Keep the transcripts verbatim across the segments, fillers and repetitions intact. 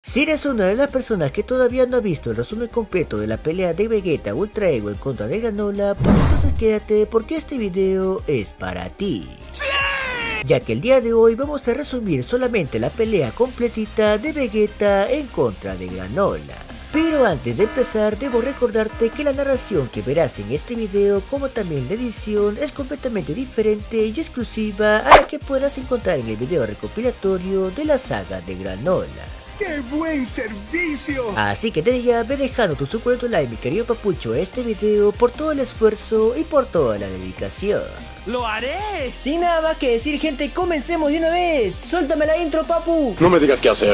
Si eres una de las personas que todavía no ha visto el resumen completo de la pelea de Vegeta Ultra Ego en contra de Granola, pues entonces quédate porque este video es para ti. ¡Sí! Ya que el día de hoy vamos a resumir solamente la pelea completita de Vegeta en contra de Granola. Pero antes de empezar debo recordarte que la narración que verás en este video como también la edición es completamente diferente y exclusiva a la que podrás encontrar en el video recopilatorio de la saga de Granola. ¡Qué buen servicio! Así que desde ya ve dejando tu suculento like, mi querido papucho, a este video por todo el esfuerzo y por toda la dedicación. ¡Lo haré! Sin nada más que decir, gente, comencemos de una vez. ¡Suéltame la intro, papu! No me digas qué hacer.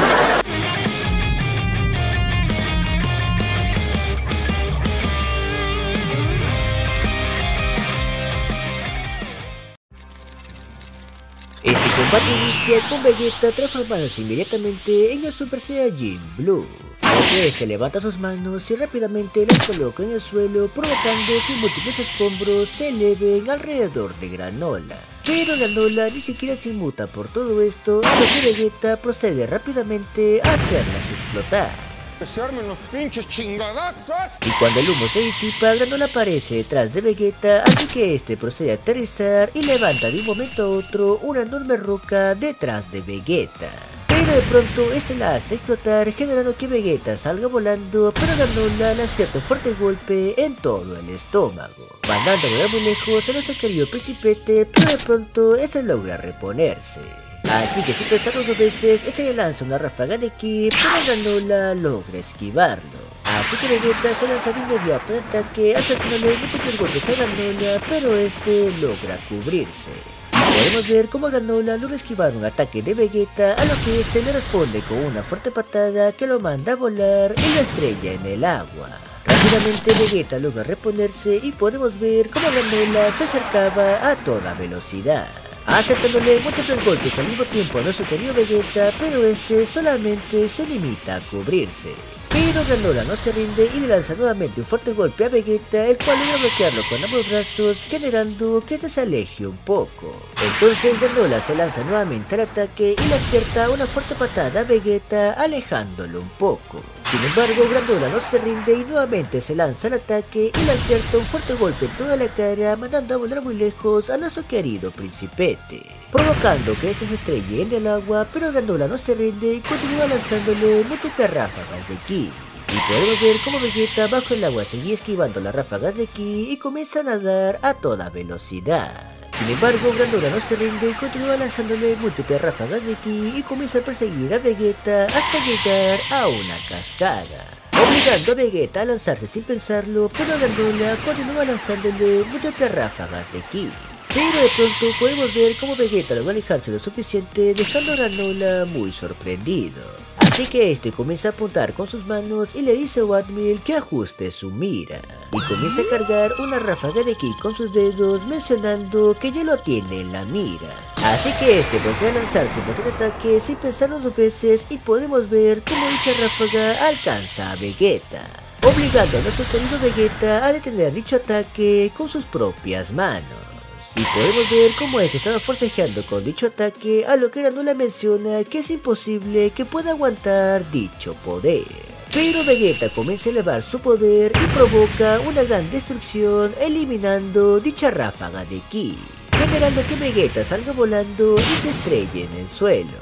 Este combate inicia con Vegeta transformándose inmediatamente en el Super Saiyajin Blue. A lo que este levanta sus manos y rápidamente las coloca en el suelo, provocando que múltiples escombros se eleven alrededor de Granola. Pero Granola ni siquiera se inmuta por todo esto, a lo que Vegeta procede rápidamente a hacerlas explotar. ¡Que se armen los pinches chingadazos! Y cuando el humo se disipa, Granola aparece detrás de Vegeta, así que este procede a aterrizar y levanta de un momento a otro una enorme roca detrás de Vegeta. Pero de pronto este la hace explotar, generando que Vegeta salga volando, pero Granola le acierta un fuerte golpe en todo el estómago, mandando a volar muy lejos a nuestro querido Principete, pero de pronto este logra reponerse. Así que sin pensarlo dos veces, este le lanza una ráfaga de ki, pero Granola logra esquivarlo. Así que Vegeta se lanza de inmediato al ataque, acercándole múltiples golpes a Granola, pero este logra cubrirse. Y podemos ver cómo Granola logra esquivar un ataque de Vegeta, a lo que este le responde con una fuerte patada que lo manda a volar y lo estrella en el agua. Rápidamente Vegeta logra reponerse y podemos ver cómo Granola se acercaba a toda velocidad, acertándole múltiples golpes al mismo tiempo a nuestro querido Vegeta, pero este solamente se limita a cubrirse. Pero Granola no se rinde y le lanza nuevamente un fuerte golpe a Vegeta, el cual logra bloquearlo con ambos brazos, generando que este se aleje un poco. Entonces Granola se lanza nuevamente al ataque y le acierta una fuerte patada a Vegeta, alejándolo un poco. Sin embargo, Granola no se rinde y nuevamente se lanza al ataque y le acierta un fuerte golpe en toda la cara, mandando a volar muy lejos a nuestro querido Principete, provocando que este se estrelle en el agua, pero Granola no se rinde y continúa lanzándole múltiples ráfagas de ki. Y podemos ver cómo Vegeta bajo el agua seguía esquivando las ráfagas de ki y comienza a nadar a toda velocidad. Sin embargo, Granola no se rinde y continúa lanzándole múltiples ráfagas de ki y comienza a perseguir a Vegeta hasta llegar a una cascada, obligando a Vegeta a lanzarse sin pensarlo, pero Granola continúa lanzándole múltiples ráfagas de ki. Pero de pronto podemos ver cómo Vegeta logra alejarse lo suficiente, dejando a Granola muy sorprendido. Así que este comienza a apuntar con sus manos y le dice a Oatmeal que ajuste su mira, y comienza a cargar una ráfaga de ki con sus dedos, mencionando que ya lo tiene en la mira. Así que este procede a lanzarse un botón de ataque sin pensarlo dos veces, y podemos ver cómo dicha ráfaga alcanza a Vegeta, obligando a nuestro querido Vegeta a detener dicho ataque con sus propias manos. Y podemos ver cómo este estaba forcejeando con dicho ataque, a lo que Granola menciona que es imposible que pueda aguantar dicho poder. Pero Vegeta comienza a elevar su poder y provoca una gran destrucción, eliminando dicha ráfaga de ki, generando que Vegeta salga volando y se estrelle en el suelo.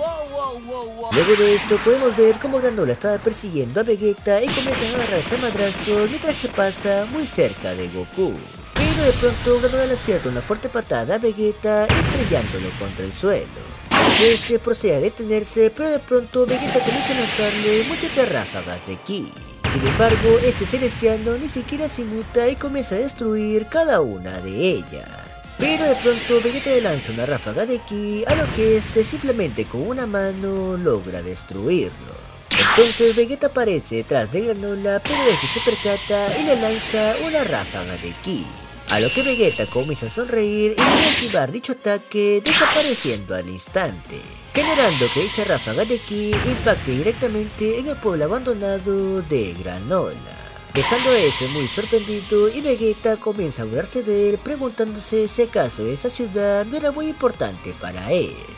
Luego de esto podemos ver cómo Granola estaba persiguiendo a Vegeta y comienza a agarrarse a madrazos mientras que pasa muy cerca de Goku. Pero de pronto Granola le acierta una fuerte patada a Vegeta, estrellándolo contra el suelo. Aunque este procede a detenerse, pero de pronto Vegeta comienza a lanzarle múltiples ráfagas de ki. Sin embargo, este celestiano ni siquiera se inmuta y comienza a destruir cada una de ellas. Pero de pronto Vegeta le lanza una ráfaga de ki, a lo que este simplemente con una mano logra destruirlo. Entonces Vegeta aparece detrás de Granola, pero este se percata y le lanza una ráfaga de ki, a lo que Vegeta comienza a sonreír y logra esquivar dicho ataque, desapareciendo al instante, generando que dicha ráfaga de ki impacte directamente en el pueblo abandonado de Granola, dejando a este muy sorprendido, y Vegeta comienza a burlarse de él, preguntándose si acaso esa ciudad no era muy importante para él.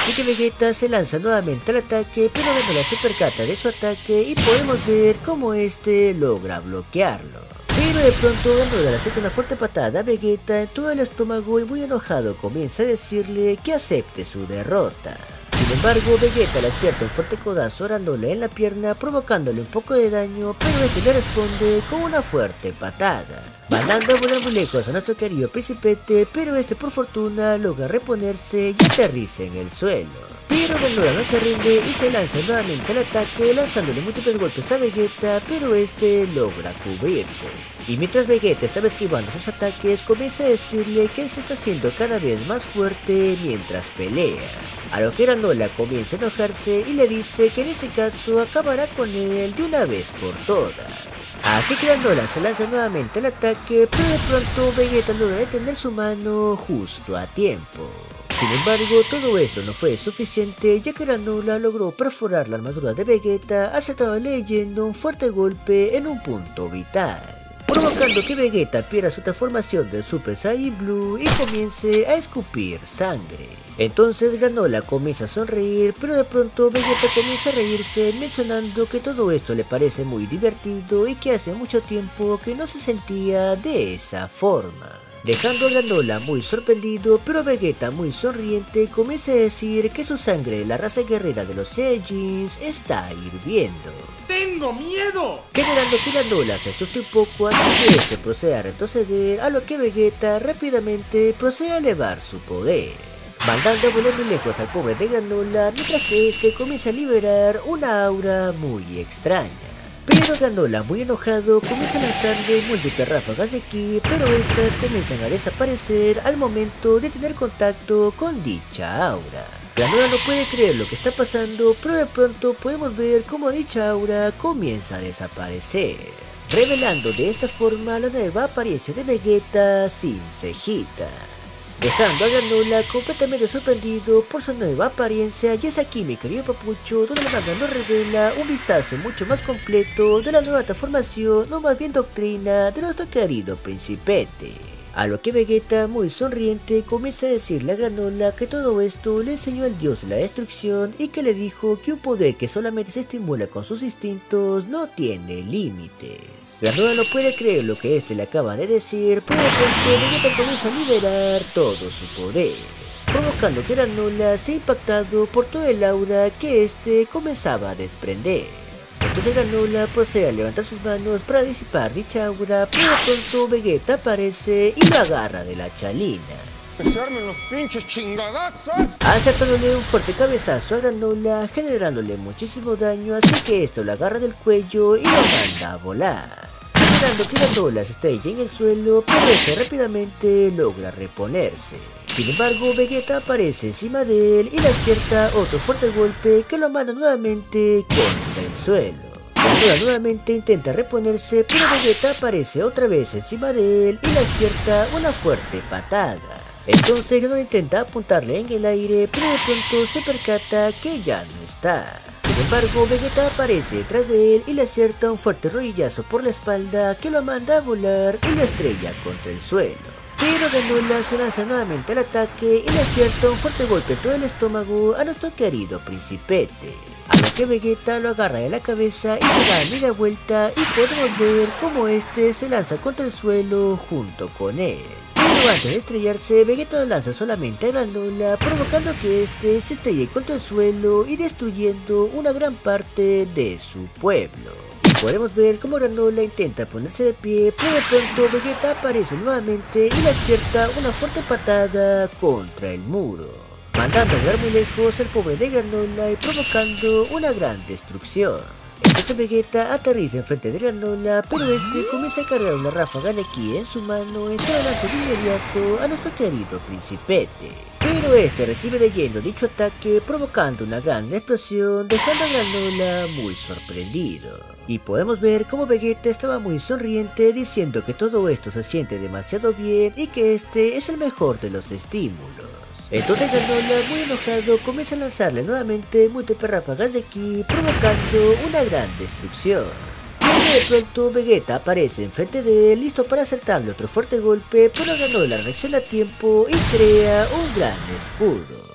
Así que Vegeta se lanza nuevamente al ataque, pero Granola se percata de su ataque y podemos ver cómo este logra bloquearlo. Pero de pronto Granola le acepta una fuerte patada a Vegeta en todo el estómago y muy enojado comienza a decirle que acepte su derrota. Sin embargo, Vegeta le acierta un fuerte codazo a Granola en la pierna, provocándole un poco de daño, pero este le responde con una fuerte patada, mandando a volar muy lejos a nuestro querido Principete, pero este por fortuna logra reponerse y aterriza en el suelo. Pero Granola no se rinde y se lanza nuevamente al ataque, lanzándole múltiples golpes a Vegeta, pero este logra cubrirse. Y mientras Vegeta estaba esquivando sus ataques, comienza a decirle que él se está haciendo cada vez más fuerte mientras pelea. A lo que Granola comienza a enojarse y le dice que en ese caso acabará con él de una vez por todas. Así que Granola se lanza nuevamente al ataque, pero de pronto Vegeta logra detener su mano justo a tiempo. Sin embargo, todo esto no fue suficiente, ya que Granola logró perforar la armadura de Vegeta, acertándole yendo un fuerte golpe en un punto vital, provocando que Vegeta pierda su transformación del Super Saiyan Blue y comience a escupir sangre. Entonces Granola comienza a sonreír, pero de pronto Vegeta comienza a reírse, mencionando que todo esto le parece muy divertido y que hace mucho tiempo que no se sentía de esa forma. Dejando a Granola muy sorprendido, pero Vegeta muy sonriente comienza a decir que su sangre de la raza guerrera de los Saiyajins está hirviendo. ¡Tengo miedo! Generando que Granola se asuste un poco, así que este procede a retroceder, a lo que Vegeta rápidamente procede a elevar su poder, mandando a volar muy lejos al pobre de Granola, mientras que este comienza a liberar una aura muy extraña. Pero Granola, muy enojado, comienza a lanzarle múltiples ráfagas de ki, pero estas comienzan a desaparecer al momento de tener contacto con dicha aura. Granola no puede creer lo que está pasando, pero de pronto podemos ver cómo dicha aura comienza a desaparecer, revelando de esta forma la nueva apariencia de Vegeta sin cejitas, dejando a Granola completamente sorprendido por su nueva apariencia. Y es aquí, mi querido papucho, donde la manga nos revela un vistazo mucho más completo de la nueva transformación, o más bien doctrina, de nuestro querido Principete. A lo que Vegeta, muy sonriente, comienza a decirle a Granola que todo esto le enseñó el dios de la destrucción y que le dijo que un poder que solamente se estimula con sus instintos no tiene límites. Granola no puede creer lo que este le acaba de decir, pero de pronto Vegeta comienza a liberar todo su poder, provocando que Granola sea impactado por todo el aura que este comenzaba a desprender. Entonces Granola procede a levantar sus manos para disipar dicha aura, pero de pronto Vegeta aparece y lo agarra de la chalina, ¡Echarme los pinches chingadazos! acertándole un fuerte cabezazo a Granola, generándole muchísimo daño, así que esto lo agarra del cuello y lo manda a volar, generando que Granola se estrella en el suelo, pero este rápidamente logra reponerse. Sin embargo, Vegeta aparece encima de él y le acierta otro fuerte golpe que lo manda nuevamente contra el suelo. Granola nuevamente intenta reponerse, pero Vegeta aparece otra vez encima de él y le acierta una fuerte patada. Entonces Granola intenta apuntarle en el aire, pero de pronto se percata que ya no está. Sin embargo, Vegeta aparece detrás de él y le acierta un fuerte rodillazo por la espalda que lo manda a volar y lo estrella contra el suelo. Pero Granola se lanza nuevamente al ataque y le acierta un fuerte golpe en todo el estómago a nuestro querido Principete, a lo que Vegeta lo agarra de la cabeza y se da media vuelta y podemos ver cómo este se lanza contra el suelo junto con él. Pero antes de estrellarse, Vegeta lo lanza solamente a Granola, provocando que este se estrelle contra el suelo y destruyendo una gran parte de su pueblo. Podemos ver cómo Granola intenta ponerse de pie, pero de pronto Vegeta aparece nuevamente y le acierta una fuerte patada contra el muro, mandando a volar muy lejos al pobre de Granola y provocando una gran destrucción. Entonces Vegeta aterriza enfrente de Granola, pero este comienza a cargar una ráfaga de ki en su mano y se la lanza de inmediato a nuestro querido Principete. Pero este recibe de lleno dicho ataque, provocando una gran explosión, dejando a Granola muy sorprendido. Y podemos ver cómo Vegeta estaba muy sonriente, diciendo que todo esto se siente demasiado bien y que este es el mejor de los estímulos. Entonces Granola, muy enojado, comienza a lanzarle nuevamente múltiples ráfagas de ki, provocando una gran destrucción. Pero de pronto Vegeta aparece enfrente de él, listo para acertarle otro fuerte golpe, pero Granola reacciona a tiempo y crea un gran escudo.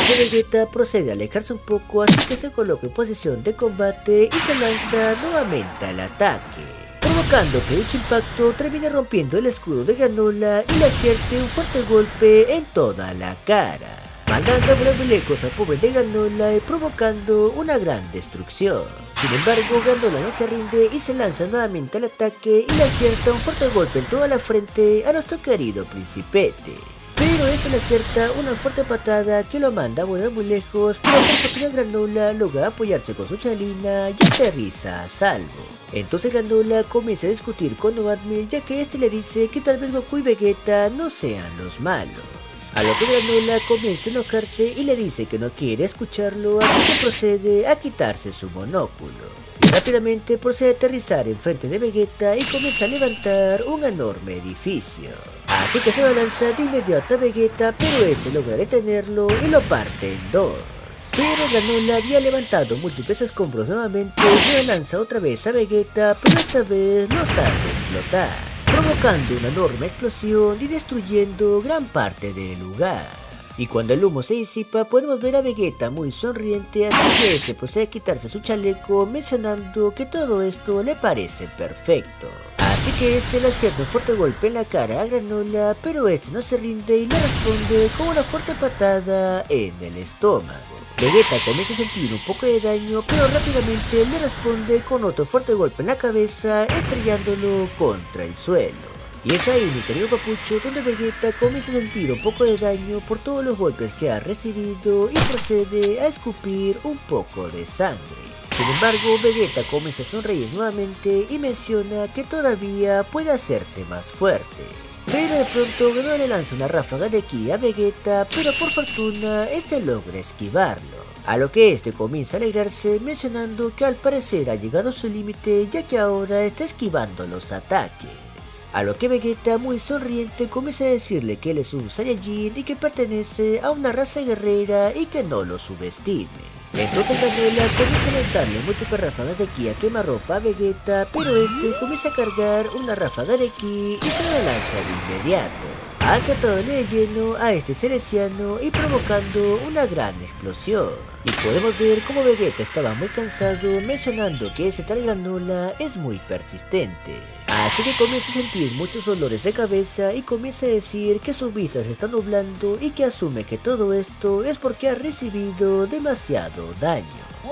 lo que Vegeta procede a alejarse un poco, así que se coloca en posición de combate y se lanza nuevamente al ataque, provocando que dicho impacto termine rompiendo el escudo de Granola y le acierte un fuerte golpe en toda la cara, mandando a volar muy lejos al pobre de Granola y provocando una gran destrucción. Sin embargo, Granola no se rinde y se lanza nuevamente al ataque y le acierta un fuerte golpe en toda la frente a nuestro querido Principete. Pero este le acierta una fuerte patada que lo manda a volar muy lejos, pero por fortuna Granola logra apoyarse con su chalina y aterriza a salvo. Entonces Granola comienza a discutir con Oatmeal, ya que este le dice que tal vez Goku y Vegeta no sean los malos. A lo que Granola comienza a enojarse y le dice que no quiere escucharlo, así que procede a quitarse su monóculo. Y rápidamente procede a aterrizar enfrente de Vegeta y comienza a levantar un enorme edificio. Así que se balanza de inmediato a Vegeta, pero este logra detenerlo y lo parte en dos. Pero Granola había levantado múltiples escombros nuevamente y se lanza otra vez a Vegeta, pero esta vez los hace explotar, provocando una enorme explosión y destruyendo gran parte del lugar. Y cuando el humo se disipa podemos ver a Vegeta muy sonriente, así que este procede a quitarse su chaleco mencionando que todo esto le parece perfecto. Así que este le acierta un fuerte golpe en la cara a Granola, pero este no se rinde y le responde con una fuerte patada en el estómago. Vegeta comienza a sentir un poco de daño, pero rápidamente le responde con otro fuerte golpe en la cabeza, estrellándolo contra el suelo. Y es ahí, mi querido Papucho, donde Vegeta comienza a sentir un poco de daño por todos los golpes que ha recibido y procede a escupir un poco de sangre. Sin embargo, Vegeta comienza a sonreír nuevamente y menciona que todavía puede hacerse más fuerte. Pero de pronto Granola le lanza una ráfaga de ki a Vegeta, pero por fortuna este logra esquivarlo. A lo que este comienza a alegrarse mencionando que al parecer ha llegado a su límite, ya que ahora está esquivando los ataques. A lo que Vegeta, muy sonriente, comienza a decirle que él es un Saiyajin y que pertenece a una raza guerrera y que no lo subestime. Entonces Granola comienza a lanzarle múltiples ráfagas de ki a quemarropa a Vegeta, pero este comienza a cargar una ráfaga de ki y se la lanza de inmediato, acertándole de lleno a este Cereciano y provocando una gran explosión. Y podemos ver cómo Vegeta estaba muy cansado, mencionando que ese tal Granola es muy persistente. Así que comienza a sentir muchos dolores de cabeza y comienza a decir que su vista se está nublando y que asume que todo esto es porque ha recibido demasiado daño.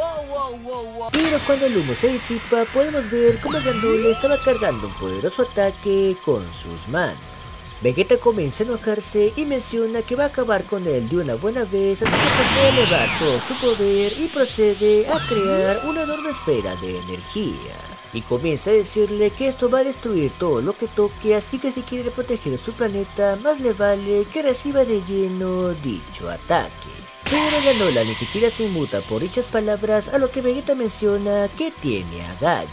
Pero cuando el humo se disipa podemos ver cómo Granola estaba cargando un poderoso ataque con sus manos. Vegeta comienza a enojarse y menciona que va a acabar con él de una buena vez, así que procede a elevar todo su poder y procede a crear una enorme esfera de energía. Y comienza a decirle que esto va a destruir todo lo que toque, así que si quiere proteger su planeta, más le vale que reciba de lleno dicho ataque. Pero Granola ni siquiera se inmuta por dichas palabras, a lo que Vegeta menciona que tiene agallas.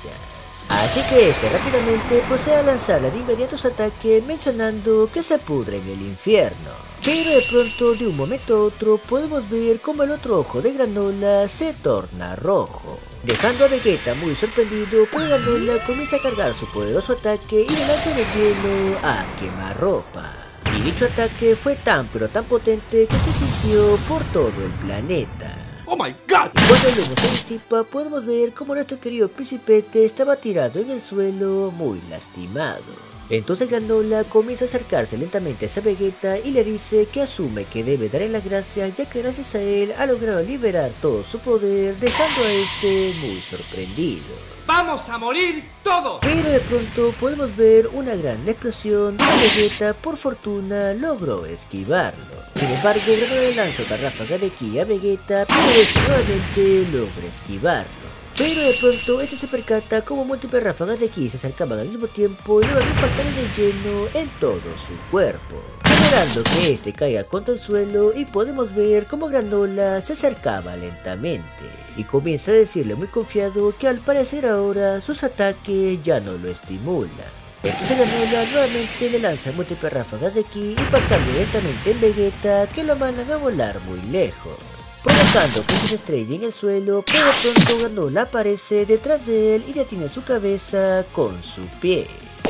Así que este rápidamente procede a lanzarle de inmediato su ataque mencionando que se pudre en el infierno. Pero de pronto, de un momento a otro, podemos ver como el otro ojo de Granola se torna rojo, dejando a Vegeta muy sorprendido, pues Granola comienza a cargar su poderoso ataque y le lanza de lleno a quemarropa. Y dicho ataque fue tan pero tan potente que se sintió por todo el planeta. ¡Oh my God! Y cuando el humo se disipa podemos ver como nuestro querido Principete estaba tirado en el suelo muy lastimado. Entonces Granola comienza a acercarse lentamente a esa Vegeta y le dice que asume que debe darle las gracias, ya que gracias a él ha logrado liberar todo su poder, dejando a este muy sorprendido. ¡Vamos a morir todos! Pero de pronto podemos ver una gran explosión donde Vegeta por fortuna logró esquivarlo. Sin embargo, Granola le lanza otra ráfaga de ki a Vegeta, pero este nuevamente logra esquivarlo. Pero de pronto este se percata como múltiples ráfagas de ki se acercaban al mismo tiempo y logra impactarle de lleno en todo su cuerpo, generando que este caiga contra el suelo, y podemos ver como Granola se acercaba lentamente y comienza a decirle muy confiado que al parecer ahora sus ataques ya no lo estimulan. Entonces Granola nuevamente le lanza múltiples ráfagas de ki impactando lentamente en Vegeta, que lo mandan a volar muy lejos, provocando que se estrelle en el suelo, pero de pronto Granola aparece detrás de él y detiene su cabeza con su pie.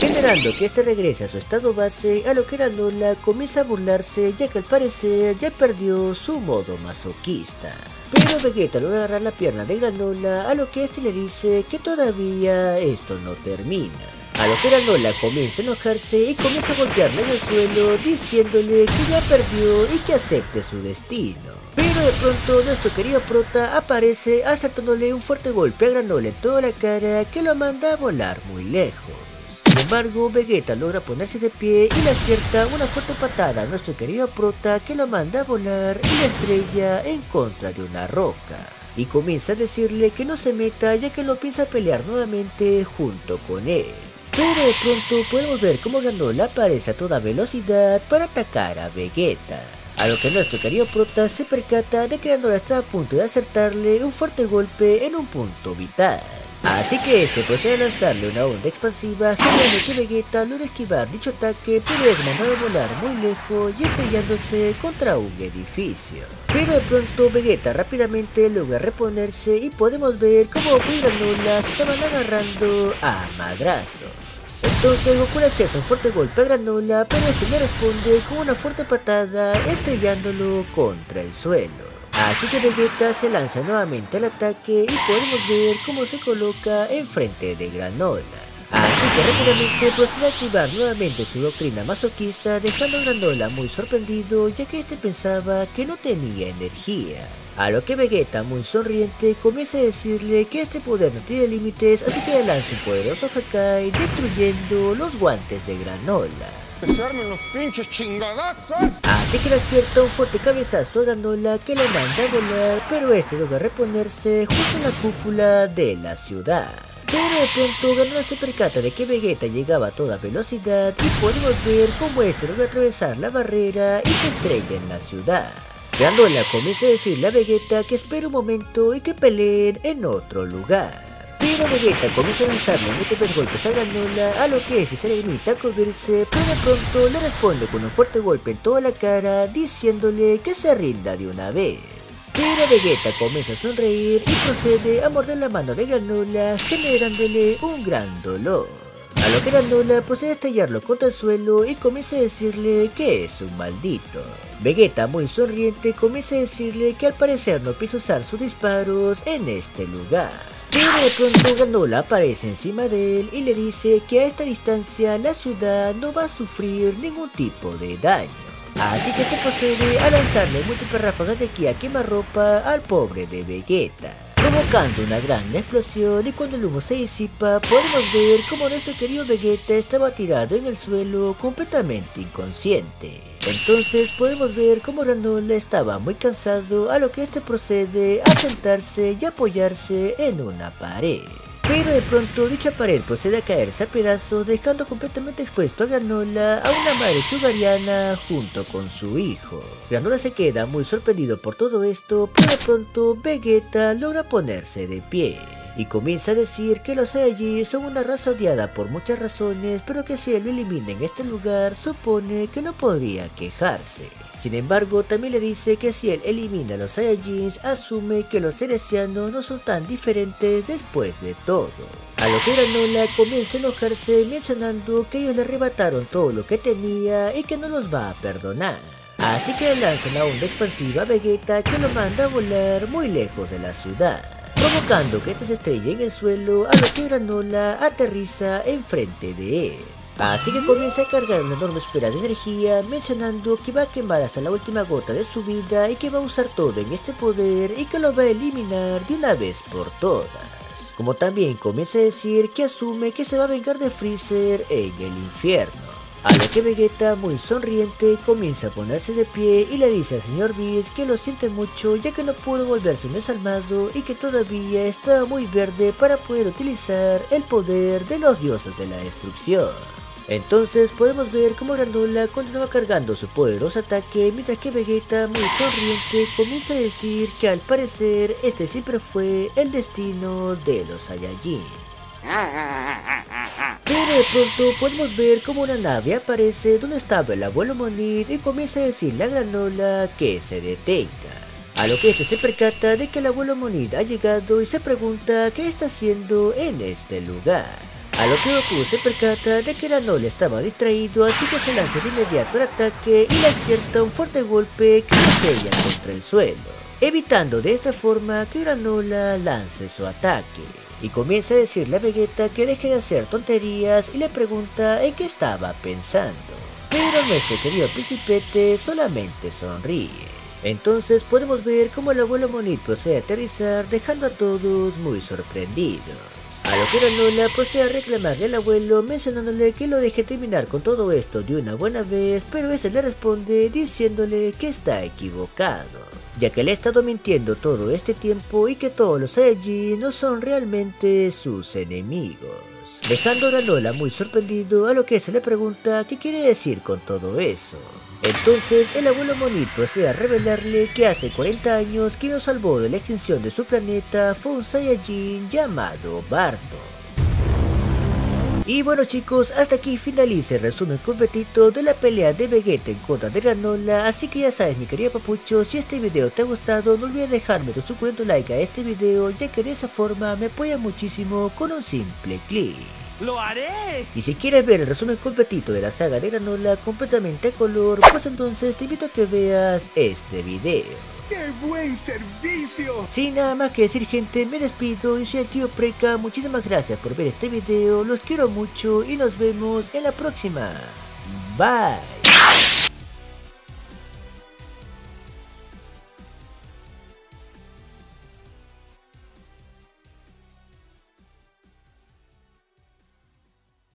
generando que este regrese a su estado base, a lo que Granola comienza a burlarse ya que al parecer ya perdió su modo masoquista. Pero Vegeta logra agarrar la pierna de Granola, a lo que este le dice que todavía esto no termina. A lo que Granola comienza a enojarse y comienza a golpearle en el suelo diciéndole que ya perdió y que acepte su destino. Pero de pronto nuestro querido prota aparece acertándole un fuerte golpe a Granola en toda la cara que lo manda a volar muy lejos. Sin embargo, Vegeta logra ponerse de pie y le acierta una fuerte patada a nuestro querido prota que lo manda a volar y la estrella en contra de una roca. Y comienza a decirle que no se meta ya que lo piensa pelear nuevamente junto con él. Pero de pronto podemos ver cómo Granola aparece a toda velocidad para atacar a Vegeta. A lo que nuestro querido prota se percata de que Granola está a punto de acertarle un fuerte golpe en un punto vital. Así que este procede a lanzarle una onda expansiva, generando que Vegeta logra esquivar dicho ataque, pero es mandado a volar muy lejos y estrellándose contra un edificio. Pero de pronto Vegeta rápidamente logra reponerse y podemos ver cómo Goku y Granola se estaban agarrando a madrazos. Entonces Goku le acierta un fuerte golpe a Granola, pero este le responde con una fuerte patada estrellándolo contra el suelo. Así que Vegeta se lanza nuevamente al ataque y podemos ver cómo se coloca enfrente de Granola. Así que rápidamente procede a activar nuevamente su doctrina masoquista, dejando a Granola muy sorprendido ya que este pensaba que no tenía energía. A lo que Vegeta, muy sonriente, comienza a decirle que este poder no tiene límites, así que le lanza un poderoso Hakai destruyendo los guantes de Granola. Unos pinches chingadazos. Así que le acierta un fuerte cabezazo a Granola que le manda a volar, pero este logra reponerse justo en la cúpula de la ciudad. Pero de pronto Granola se percata de que Vegeta llegaba a toda velocidad y podemos ver cómo este logra atravesar la barrera y se estrella en la ciudad. Granola comienza a decirle a Vegeta que espere un momento y que peleen en otro lugar. Pero Vegeta comienza a lanzarle múltiples golpes a Granola, a lo que este se le limita a cubrirse, pero de pronto le responde con un fuerte golpe en toda la cara, diciéndole que se rinda de una vez. Pero Vegeta comienza a sonreír y procede a morder la mano de Granola, generándole un gran dolor. A lo que Granola procede a estallarlo contra el suelo y comienza a decirle que es un maldito. Vegeta, muy sonriente, comienza a decirle que al parecer no piensa usar sus disparos en este lugar. Pero de pronto Granola aparece encima de él y le dice que a esta distancia la ciudad no va a sufrir ningún tipo de daño. Así que este procede a lanzarle múltiples ráfagas de ki a quemarropa al pobre de Vegeta, provocando una gran explosión, y cuando el humo se disipa podemos ver como nuestro querido Vegeta estaba tirado en el suelo completamente inconsciente. Entonces podemos ver como Granola estaba muy cansado, a lo que este procede a sentarse y apoyarse en una pared. Pero de pronto dicha pared procede a caerse a pedazos, dejando completamente expuesto a Granola a una madre sugariana junto con su hijo. Granola se queda muy sorprendido por todo esto, pero de pronto Vegeta logra ponerse de pie y comienza a decir que los Saiyajin son una raza odiada por muchas razones, pero que si él lo elimina en este lugar supone que no podría quejarse. Sin embargo, también le dice que si él elimina a los Saiyajins, asume que los Cerecianos no son tan diferentes después de todo. A lo que Granola comienza a enojarse mencionando que ellos le arrebataron todo lo que tenía y que no los va a perdonar. Así que le lanza una onda expansiva a Vegeta que lo manda a volar muy lejos de la ciudad, provocando que este se estrelle en el suelo, a lo que Granola aterriza enfrente de él. Así que comienza a cargar una enorme esfera de energía, mencionando que va a quemar hasta la última gota de su vida y que va a usar todo en este poder y que lo va a eliminar de una vez por todas. Como también comienza a decir que asume que se va a vengar de Freezer en el infierno. A lo que Vegeta, muy sonriente, comienza a ponerse de pie y le dice al señor Whis que lo siente mucho ya que no pudo volverse un desalmado y que todavía estaba muy verde para poder utilizar el poder de los dioses de la destrucción. Entonces podemos ver cómo Granola continúa cargando su poderoso ataque, mientras que Vegeta, muy sonriente, comienza a decir que al parecer este siempre fue el destino de los Saiyajin. Pero de pronto podemos ver como una nave aparece donde estaba el abuelo Monid y comienza a decirle a Granola que se detenga. A lo que este se percata de que el abuelo Monid ha llegado y se pregunta qué está haciendo en este lugar. A lo que Goku se percata de que Granola estaba distraído, así que se lanza de inmediato al ataque y le acierta un fuerte golpe que lo estrella contra el suelo, evitando de esta forma que Granola lance su ataque. Y comienza a decirle a Vegeta que deje de hacer tonterías y le pregunta en qué estaba pensando. Pero nuestro querido Principete solamente sonríe. Entonces podemos ver cómo el abuelo Monit procede a aterrizar, dejando a todos muy sorprendidos. A lo que Granola procede a reclamarle al abuelo, mencionándole que lo deje terminar con todo esto de una buena vez, pero este le responde diciéndole que está equivocado, ya que le ha estado mintiendo todo este tiempo y que todos los Saiyajin no son realmente sus enemigos, dejando a Granola muy sorprendido, a lo que se le pregunta qué quiere decir con todo eso. Entonces el abuelo Monit procede a revelarle que hace cuarenta años quien nos salvó de la extinción de su planeta fue un Saiyajin llamado Bardock. Y bueno chicos, hasta aquí finaliza el resumen completito de la pelea de Vegeta en contra de Granola, así que ya sabes mi querido papucho, si este video te ha gustado no olvides dejarme tu suculento like a este video, ya que de esa forma me apoya muchísimo con un simple clic. ¡Lo haré! Y si quieres ver el resumen completito de la saga de Granola completamente a color, pues entonces te invito a que veas este video. ¡Qué buen servicio! Sin nada más que decir gente, me despido y soy el tío Preca, muchísimas gracias por ver este video, los quiero mucho y nos vemos en la próxima. Bye.